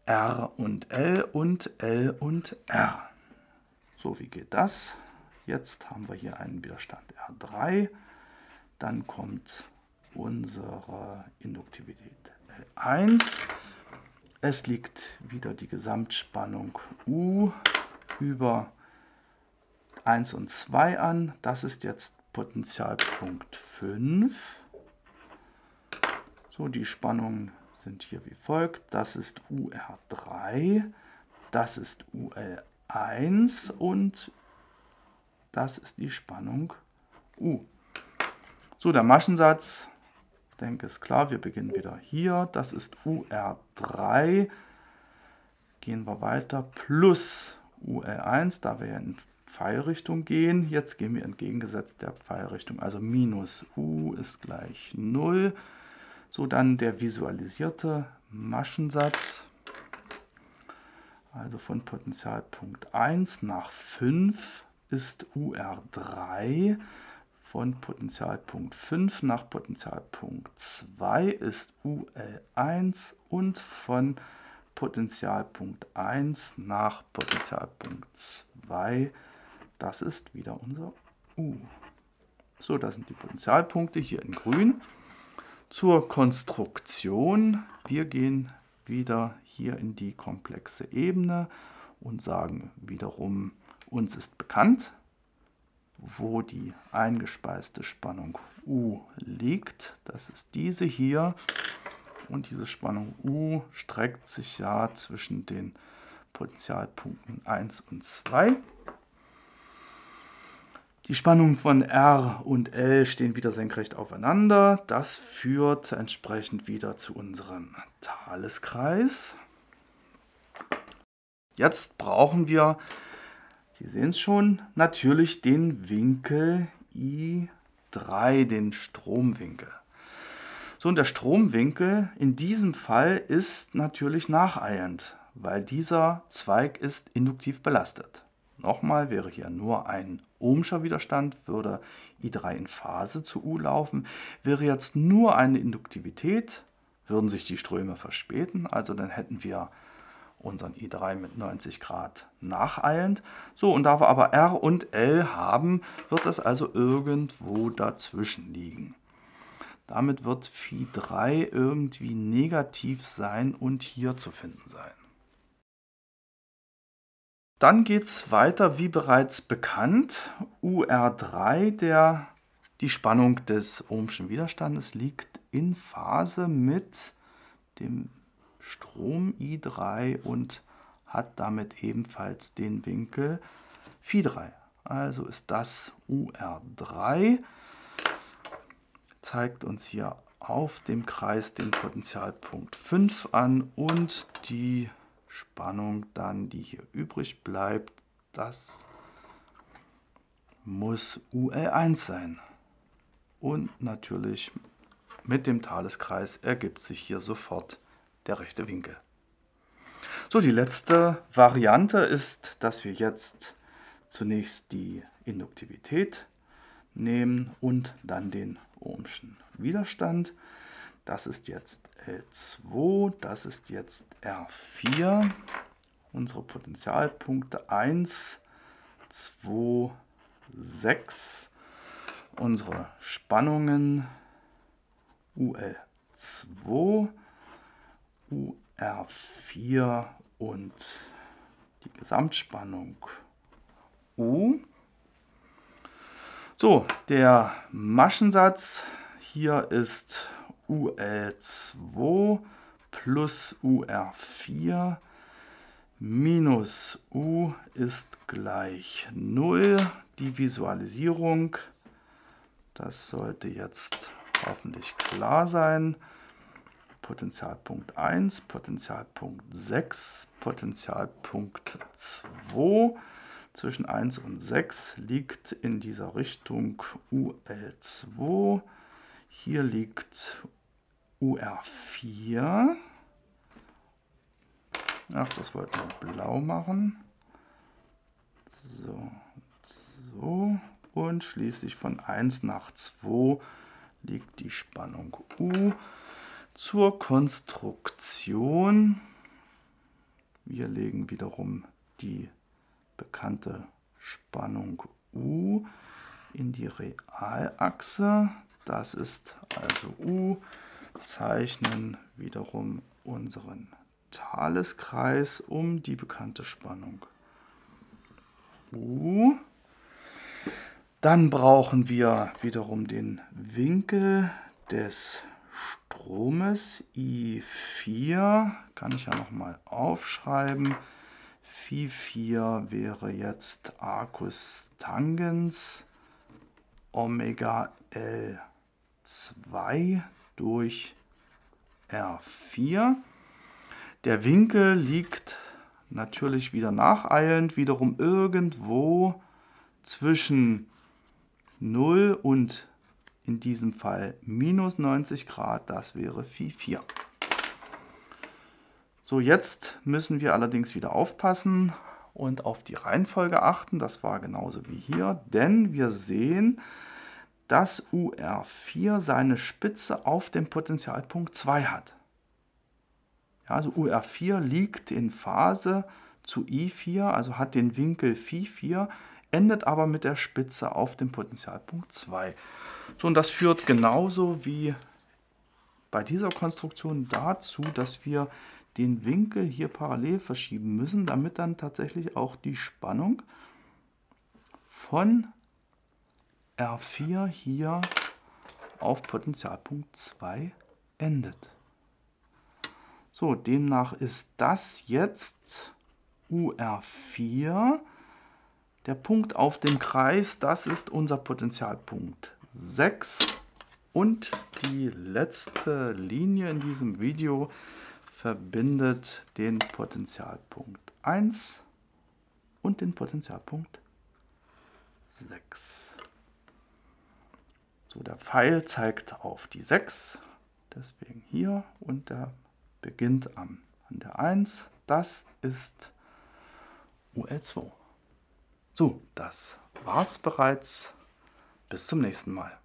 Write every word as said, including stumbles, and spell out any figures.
R und L und L und R. So, wie geht das? Jetzt haben wir hier einen Widerstand R drei. Dann kommt unsere Induktivität L eins. Es liegt wieder die Gesamtspannung U über eins und zwei an. Das ist jetzt Potentialpunkt fünf. So, die Spannungen sind hier wie folgt. Das ist U R drei, das ist U L eins und das ist die Spannung U. So, der Maschensatz, ich denke, ist klar. Wir beginnen wieder hier. Das ist U R drei. Gehen wir weiter. Plus U L eins, da wir ja in Pfeilrichtung gehen. Jetzt gehen wir entgegengesetzt der Pfeilrichtung. Also minus U ist gleich null. So, dann der visualisierte Maschensatz. Also von Potentialpunkt eins nach fünf ist U R drei. Von Potentialpunkt fünf nach Potentialpunkt zwei ist U L eins und von Potentialpunkt eins nach Potentialpunkt zwei, das ist wieder unser U. So, das sind die Potentialpunkte hier in grün. Zur Konstruktion, wir gehen wieder hier in die komplexe Ebene und sagen wiederum, uns ist bekannt, wo die eingespeiste Spannung U liegt. Das ist diese hier. Und diese Spannung U streckt sich ja zwischen den Potentialpunkten eins und zwei. Die Spannungen von R und L stehen wieder senkrecht aufeinander. Das führt entsprechend wieder zu unserem Thaleskreis. Jetzt brauchen wir, Sie sehen es schon, natürlich den Winkel I drei, den Stromwinkel. So, und der Stromwinkel in diesem Fall ist natürlich nacheilend, weil dieser Zweig ist induktiv belastet. Nochmal, wäre hier nur ein ohmscher Widerstand, würde I drei in Phase zu U laufen. Wäre jetzt nur eine Induktivität, würden sich die Ströme verspäten, also dann hätten wir unseren I drei mit neunzig Grad nacheilend. So, und da wir aber R und L haben, wird es also irgendwo dazwischen liegen. Damit wird Phi drei irgendwie negativ sein und hier zu finden sein. Dann geht es weiter, wie bereits bekannt. U R drei, der, die Spannung des ohmschen Widerstandes, liegt in Phase mit dem Strom I drei und hat damit ebenfalls den Winkel Phi drei. Also ist das U R drei. Zeigt uns hier auf dem Kreis den Potentialpunkt fünf an und die Spannung dann, die hier übrig bleibt, das muss U L eins sein. Und natürlich mit dem Thaleskreis ergibt sich hier sofort der rechte Winkel. So, die letzte Variante ist, dass wir jetzt zunächst die Induktivität nehmen und dann den ohmschen Widerstand. Das ist jetzt L zwei, das ist jetzt R vier. Unsere Potentialpunkte eins, zwei, sechs. Unsere Spannungen U L zwei, U R vier und die Gesamtspannung U. So, der Maschensatz hier ist U L zwei plus U R vier minus U ist gleich null. Die Visualisierung, das sollte jetzt hoffentlich klar sein. Potentialpunkt eins, Potentialpunkt sechs, Potentialpunkt zwei. Zwischen eins und sechs liegt in dieser Richtung U L zwei. Hier liegt U R vier. Ach, das wollten wir blau machen. So, so. Und schließlich von eins nach zwei liegt die Spannung U. Zur Konstruktion. wir legen wiederum die bekannte Spannung U in die Realachse. Das ist also U. Zeichnen wiederum unseren Thaleskreis um die bekannte Spannung U. Dann brauchen wir wiederum den Winkel des Stromes I vier. Kann ich ja nochmal aufschreiben. Phi vier wäre jetzt Arcus Tangens Omega L zwei durch R vier. Der Winkel liegt natürlich wieder nacheilend wiederum irgendwo zwischen null und in diesem Fall minus neunzig Grad, das wäre Phi vier. So, jetzt müssen wir allerdings wieder aufpassen und auf die Reihenfolge achten. Das war genauso wie hier, denn wir sehen, dass U R vier seine Spitze auf dem Potentialpunkt zwei hat. Ja, also U R vier liegt in Phase zu I vier, also hat den Winkel Phi vier, endet aber mit der Spitze auf dem Potentialpunkt zwei. So, und das führt genauso wie bei dieser Konstruktion dazu, dass wir den Winkel hier parallel verschieben müssen, damit dann tatsächlich auch die Spannung von R vier hier auf Potentialpunkt zwei endet. So, demnach ist das jetzt U R vier. Der Punkt auf dem Kreis, das ist unser Potentialpunkt sechs. Und die letzte Linie in diesem Video verbindet den Potentialpunkt eins und den Potentialpunkt sechs. So, der Pfeil zeigt auf die sechs, deswegen hier, und der beginnt am, an der eins. Das ist U L zwei. So, das war's bereits. Bis zum nächsten Mal.